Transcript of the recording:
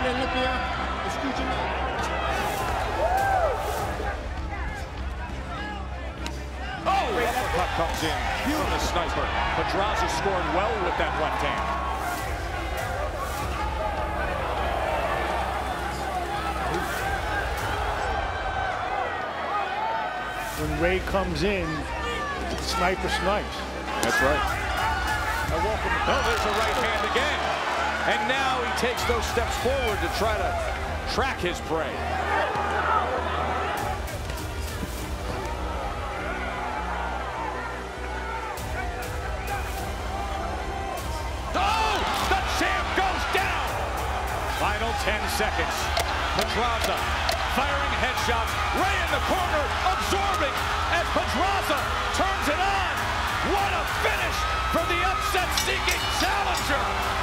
Doble limpia. Escúchame. Oh, the uppercut comes in from the sniper. Pedraza scored well with that left hand. When Ray comes in, the sniper snipes. That's right. Oh, there's a right hand again. And now he takes those steps forward to try to track his prey. Oh, the champ goes down. Final 10 seconds. Pedraza firing headshots. Ray in the corner, absorbing as Pedraza turns it on. What a finish from the upset-seeking challenger.